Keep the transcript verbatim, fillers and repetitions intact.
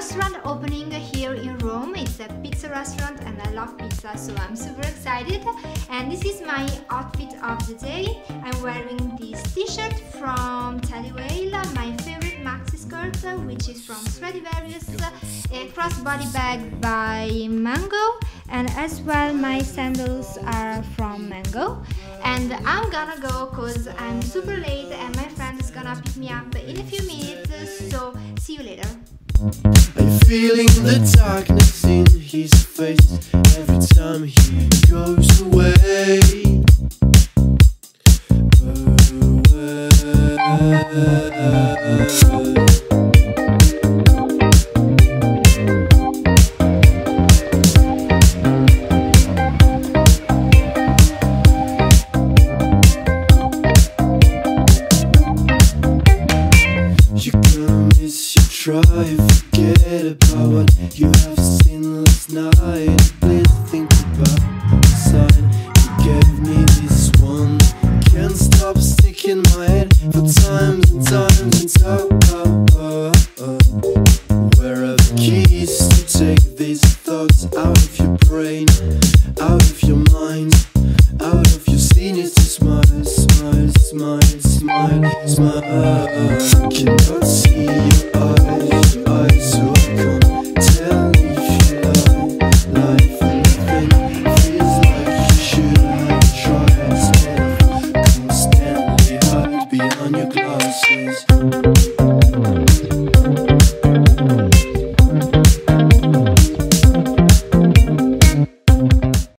restaurant opening here in Rome. It's a pizza restaurant and I love pizza, so I'm super excited. And this is my outfit of the day. I'm wearing this t-shirt from Teddy Whale, my favorite maxi skirt, which is from Stradivarius, a crossbody bag by Mango, and as well my sandals are from Mango. And I'm gonna go cause I'm super late and my friend is gonna pick me up in a few minutes, so see you later. I'm feeling the darkness in his face every time he goes away. You're gonna miss your drive. Forget about what you have seen last night. Please think about the sign you gave me. This one can't stop sticking my head for times and times and times. Oh, oh, oh. Where are the keys to take these thoughts out of your brain, out of your mind, out of your sinister smile, smile, smile, smile, smile. Cannot see your eyes, your eyes, so I can't tell if you lie, lie for nothing. Feels like you should have tried instead of constantly hide behind your glasses.